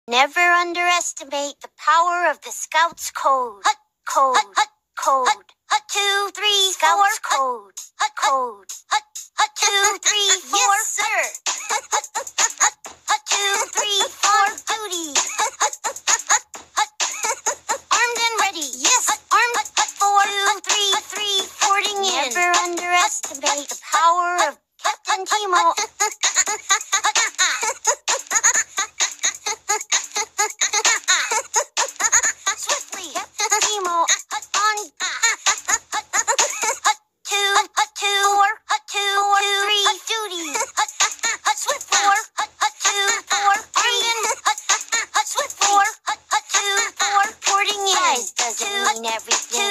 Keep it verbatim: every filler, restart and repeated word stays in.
Never underestimate the power of the Scouts code. Hut, code, hut, hut, code. Hut, hut, two, three, Scouts four, code. Hut, code. Hut, hut, two, three, four. Yes, sir. Hut, hut, hut, hut, hut, two, three, four. Duty. Hut, hut, hut, hut, hut. Armed and ready. Yes. Hut, armed. Hut, hut, four, two, three, three. Fording in. Never underestimate the power of Captain Timo. Swiftly, Timo, on, two, two, four, two, two, three, duty, swift four, two, four, three, swift four, two, four, porting in. Size doesn't mean everything.